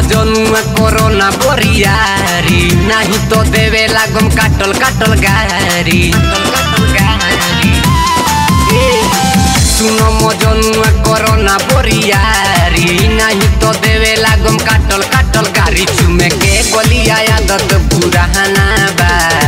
मजनुआ कोरोना बोरियारी नहीं तो देवे लागम काटल काटल गारी। सुनो मजनुआ कोरोना बोरियारी नहीं तो देवे लागम काटल काटल गारी। चुमे के गोलिया आदत पुराना बा।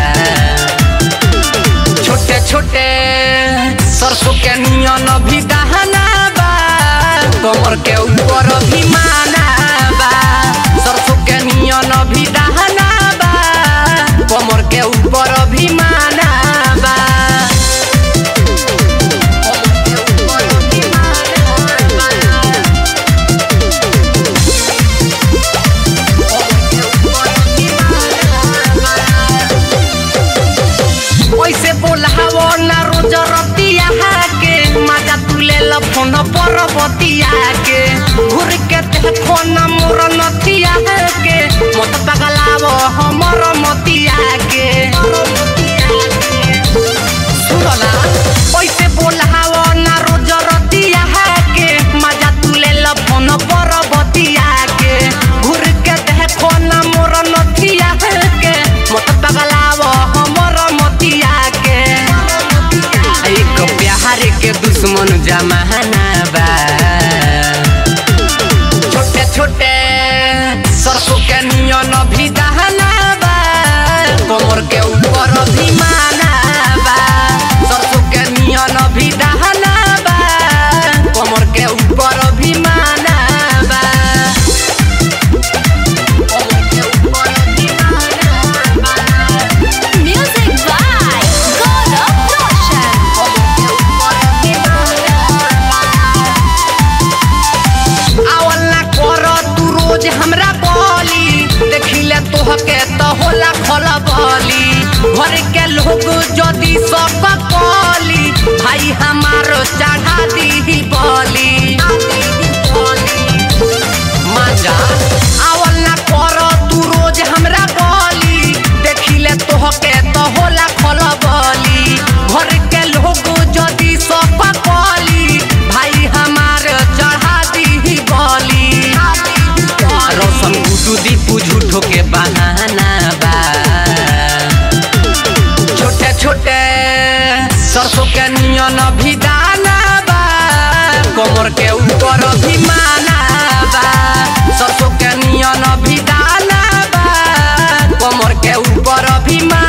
छोटे छोटे सरसों के नियन भी दहना बा। कमर के ऊपर भी माना बा। सरसों के नियन भी दहना बा। कमर के ऊपर भी माना बा। वैसे बोलावो ना रोज रतिया के मजा तुले फोन पर बतिया के। घूर के देखो ना मोर नथिया के मत पगलावो हमर मतिया के। सुनला वैसे बोलावो ना रोज रतिया के मजा तुले फोन पर बतिया के। घूर के देखो ना मोर नथिया के मत पगलावो हमर मतिया के। एक प्यार के दुश्मन जमाना बा। छोटे छोटे सरसों के नियन भी दहना बा। कमर के ऊपर भी माना बा। सरसों के नियन भी दहना बा। कमर के ऊपर भी माना बा। हमरा बोली देखिले तोहके तो होला खोला बोली। घर के लोग जदि सब बोली भाई हमारो चढ़ा दी बोली। मजा आवल ना करो तू रोज हमरा बोली देखिले तोहके तो होला खोला बोली। घर के लोग जदि सब बोली भाई हमारो चढ़ा दी बोली। रौशन गुडू दीपू झूठो के बहाना बा। छोटे छोटे सरसों के नियन भी दाना बा। कमर के ऊपर भी माना बा। सरसों के नियन भी दाना बा। कमर के ऊपर भी माना।